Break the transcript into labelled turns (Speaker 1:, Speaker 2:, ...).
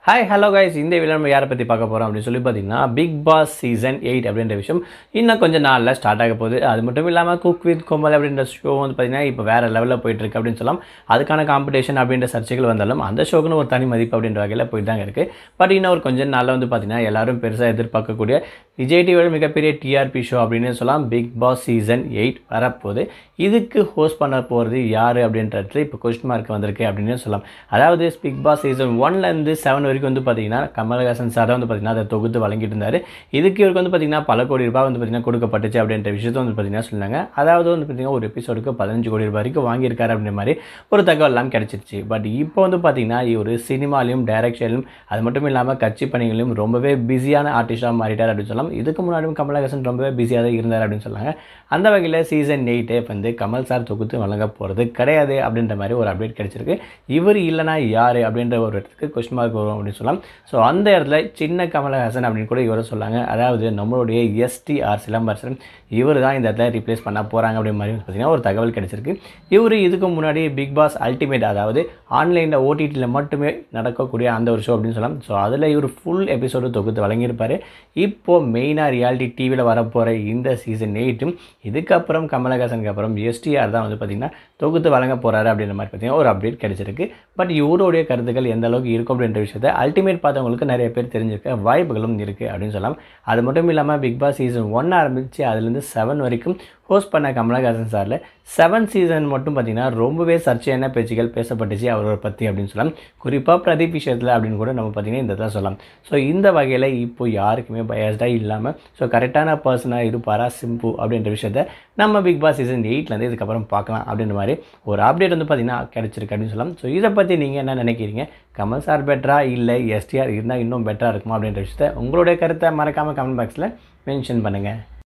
Speaker 1: Hi hello guys, இந்த video நம்ம யாரை பற்றி பார்க்க போகிறோம் அப்படின்னு சொல்லி பார்த்தீங்கன்னா பிக் பாஸ் சீசன் 8 அப்படின்ற விஷயம் இன்னும் கொஞ்சம் நாளில் ஸ்டார்ட் ஆக போகுது. அது மட்டும் இல்லாமல் குக் வித் கோமல் அப்படின்ற ஷோ வந்து பார்த்தீங்கன்னா இப்போ வேறு லெவலில் போயிட்டுருக்கு அப்படின்னு சொல்லலாம். அதுக்கான காம்படிஷன் அப்படின்ற சர்ச்சைகள் வந்தாலும் அந்த ஷோக்குன்னு ஒரு தனி மதிப்பு அப்படின்ற வகையில் போயிட்டு தாங்க இருக்குது. பட் இன்னும் ஒரு கொஞ்சம் நாளில் வந்து பார்த்தீங்கன்னா எல்லாரும் பெருசாக எதிர்பார்க்கக்கூடிய விஜய் டிவியோட மிகப்பெரிய டிஆர்பி ஷோ அப்படின்னு சொல்லலாம் பிக் பாஸ் சீசன் 8 வரப்போகுது. இதுக்கு ஹோஸ்ட் பண்ண போகிறது யார் அப்படின்றது இப்போ கொஸ்டின் மார்க் வந்திருக்கு அப்படின்னு சொல்லலாம். அதாவது பிக் பாஸ் சீசன் 1லேருந்து 7 வரைக்கும் வந்து பார்த்தீங்கன்னா கமலஹாசன் சார் தான் வந்து பார்த்தீங்கன்னா அதை தொகுத்து வழங்கிட்டு இருந்தார். இதுக்கு இவருக்கு வந்து பார்த்தீங்கன்னா பல கோடி ரூபாய் வந்து பார்த்தீங்கன்னா கொடுக்கப்பட்டுச்சு அப்படின்ற விஷயத்தை வந்து பார்த்தீங்கன்னா சொன்னாங்க. அதாவது வந்து பார்த்தீங்கன்னா ஒரு எபிசோடுக்கு 15 கோடி ரூபாய் வரைக்கும் வாங்கியிருக்காரு அப்படின்ற மாதிரி ஒரு தகவல் எல்லாம் கிடைச்சிருச்சு. பட் இப்போ வந்து பார்த்தீங்கன்னா இவர் சினிமாலையும் டைரக்ஷன்லையும் அது மட்டும் இல்லாமல் கட்சி பணிகளையும் ரொம்பவே பிஸியான ஆர்டிஸ்டாக மாறிட்டார் அப்படின்னு சொல்லலாம். இதுக்கு முன்னாடியும் கமலஹாசன் ரொம்பவே பிஸியாக தான் இருந்தார் அப்படின்னு சொன்னாங்க. அந்த வகையில் சீசன் 8 வந்து கமல் சார் தொகுத்து வழங்க போகிறது கிடையாது அப்படின்ற மாதிரி ஒரு அப்டேட் கிடைச்சிருக்கு. இவர் இல்லைனா யார் அப்படின்ற ஒரு இடத்துக்கு கொஸ்டின் மார்க் வரும் அப்படின்னு சொல்லலாம். ஸோ அந்த இடத்துல சின்ன கமலஹாசன் அப்படின்னு கூட இவரை சொல்லாங்க. அதாவது நம்மளுடைய எஸ்டிஆர் சிலம்பரசன் இவர் தான் இந்த இடத்துல ரீப்ளேஸ் பண்ண போகிறாங்க அப்படின்ற மாதிரி பார்த்தீங்கன்னா ஒரு தகவல் கிடைச்சிருக்கு. இவர் இதுக்கு முன்னாடி பிக் பாஸ் அல்டிமேட், அதாவது ஆன்லைனில் ஓடிடியில் மட்டுமே நடக்கக்கூடிய அந்த ஒரு ஷோ அப்படின்னு சொல்லலாம். ஸோ அதில் இவர் ஃபுல் எபிசோடு தொகுத்து வழங்கியிருப்பார். இப்போது மெயினாக ரியாலிட்டி டிவியில் வரப்போகிற இந்த சீசன் 8 இதுக்கப்புறம் கமலஹாசனுக்கு அப்புறம் எஸ்டிஆர் தான் வந்து பார்த்திங்கன்னா தொகுத்து வழங்க போகிறாரு அப்படின்ற மாதிரி பார்த்தீங்கன்னா ஒரு அப்டேட் கிடைச்சிருக்கு. பட் இவருடைய கருத்துக்கள் எந்த அளவுக்கு இருக்கும் அப்படின்ற விஷயத்தை அல்டிமேட் பார்த்தவங்களுக்கு நிறைய பேர் தெரிஞ்சிருக்க வாய்ப்புகளும் இருக்குது அப்படின்னு சொல்லலாம். அது மட்டும் இல்லாமல் பிக் பாஸ் சீசன் 1 ஆரம்பித்து அதுலேருந்து 7 வரைக்கும் ஹோஸ்ட் பண்ண கமலஹாசன் சாரில் 7 சீசன் மட்டும் பார்த்திங்கன்னா ரொம்பவே சர்ச்சையான பேச்சுகள் பேசப்பட்டுச்சு அவரை பற்றி அப்படின்னு சொல்லலாம். குறிப்பாக பிரதீப் விஷயத்தில் அப்படின்னு கூட நம்ம பார்த்திங்கன்னா இந்த தான் சொல்லலாம். ஸோ இந்த வகையில் இப்போ யாருக்குமே பயஸ்டாக இல்லாமல் ஸோ கரெக்டான பர்சனாக இருப்பாரா சிம்பு அப்படின்ற விஷயத்த நம்ம பிக் பாஸ் சீசன் 8லேருந்து இதுக்கப்புறம் பார்க்கலாம் அப்படின்ற மாதிரி ஒரு அப்டேட் வந்து பார்த்திங்கன்னா கிடச்சிருக்கு அப்படின்னு சொல்லலாம். ஸோ இதை பற்றி நீங்கள் என்ன நினைக்கிறீங்க? கமல் சார் பெட்டரா இல்லை எஸ்டிஆர் இருந்தால் இன்னும் பெட்டராக இருக்குமா அப்படின்ற விஷயத்த உங்களுடைய கருத்தை மறக்காமல் கமெண்ட் பாக்ஸில் மென்ஷன் பண்ணுங்கள்.